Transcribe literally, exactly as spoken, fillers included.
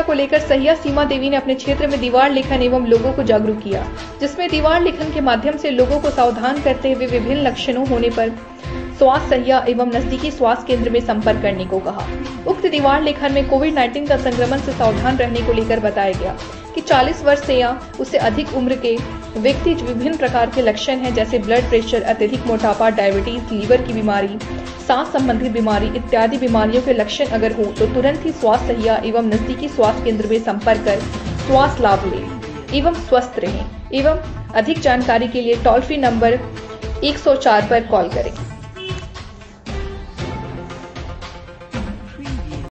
को लेकर सहिया सीमा देवी ने अपने क्षेत्र में दीवार लेखन एवं लोगों को जागरूक किया, जिसमें दीवार लेखन के माध्यम से लोगों को सावधान करते हुए विभिन्न लक्षणों होने पर स्वास्थ्य सहिया एवं नजदीकी स्वास्थ्य केंद्र में संपर्क करने को कहा। उक्त दीवार लेखन में कोविड उन्नीस का संक्रमण से सावधान रहने को लेकर बताया गया कि चालीस वर्ष से या उससे अधिक उम्र के व्यक्ति विभिन्न प्रकार के लक्षण हैं, जैसे ब्लड प्रेशर, अत्यधिक मोटापा, डायबिटीज, लीवर की बीमारी, सांस संबंधी बीमारी इत्यादि बीमारियों के लक्षण अगर हो तो तुरंत ही स्वास्थ्य सहिया एवं नजदीकी स्वास्थ्य केंद्र में संपर्क कर स्वास्थ्य लाभ लें एवं स्वस्थ रहें। एवं अधिक जानकारी के लिए टोल फ्री नंबर एक सौ चार पर कॉल करें।